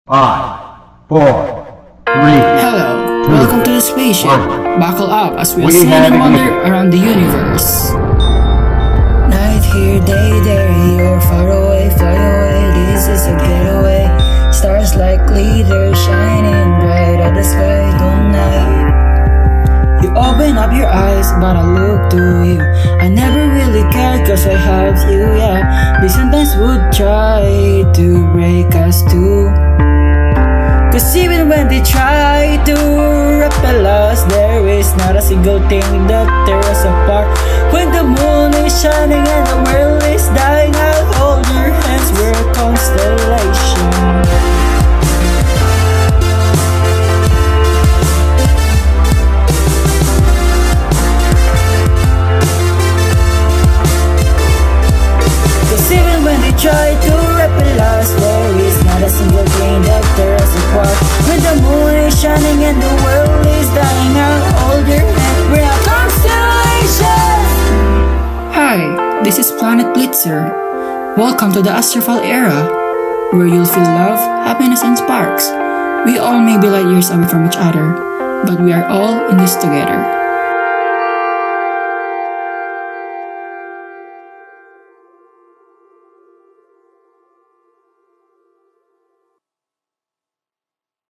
5, 4, 3, Hello, 2, welcome to the spaceship. 1. Buckle up as we'll We sail have and wander ignition. around the universe. Night here, day there, you're far away, fly away, this is a getaway. Stars like glitter shining bright at the sky tonight. You open up your eyes, but I look to you. I never really cared cause I have you, yeah. They sometimes would try to break us too. Cause even when they try to repel us, there is not a single thing that tear us apart. When the moon is shining and the world is dying, I'll hold your hands, we're a constellation. Cause even when they try to repel us, there is not a single thing that tear us apart. When the moon is shining and the world is dying, I'll hold your hand, we're a constellation. Hi, this is Planet Blitzer. Welcome to the Astrofall era, where you'll feel love, happiness, and sparks. We all may be light years away from each other, but we are all in this together.